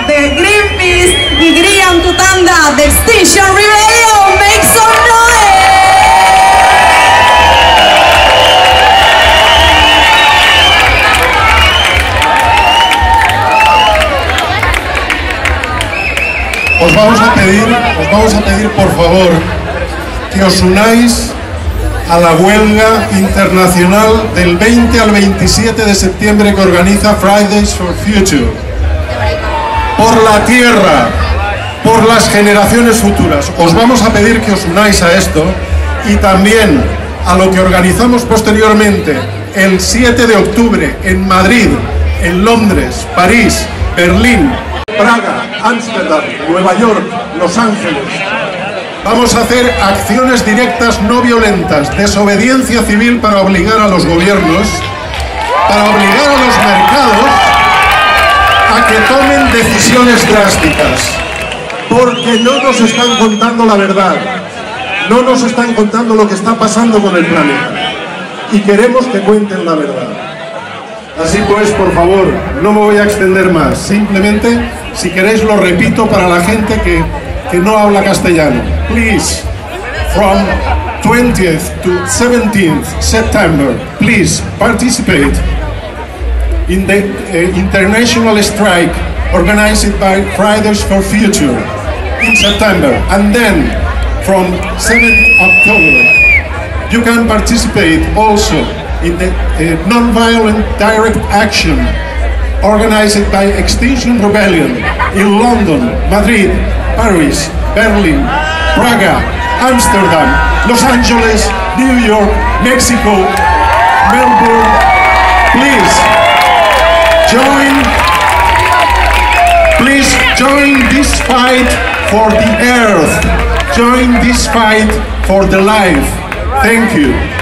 de Greenpeace y Grian Tutanda de Extinction Rebellion. Make some noise! Os vamos a pedir por favor que os unáis a la huelga internacional del 20 al 27 de septiembre que organiza Fridays for Future. Por la tierra, por las generaciones futuras. Os vamos a pedir que os unáis a esto y también a lo que organizamos posteriormente el 7 de octubre en Madrid, en Londres, París, Berlín, Praga, Ámsterdam, Nueva York, Los Ángeles. Vamos a hacer acciones directas no violentas, desobediencia civil para obligar a los gobiernos, para obligar a los mercados a que tomen decisiones drásticas. Porque no nos están contando la verdad, no nos están contando lo que está pasando con el planeta. Y queremos que cuenten la verdad. Así pues, por favor, no me voy a extender más. Simplemente, si queréis, lo repito para la gente que no habla castellano. Please, from 20th to 17th September, please participate in the international strike organized by Fridays for Future in September. And then, from 7th October, you can participate also in the non-violent direct action organized by Extinction Rebellion in London, Madrid, Paris, Berlin, Praga, Amsterdam, Los Angeles, New York, Mexico, Melbourne. Please join this fight for the earth. Join this fight for the life. Thank you.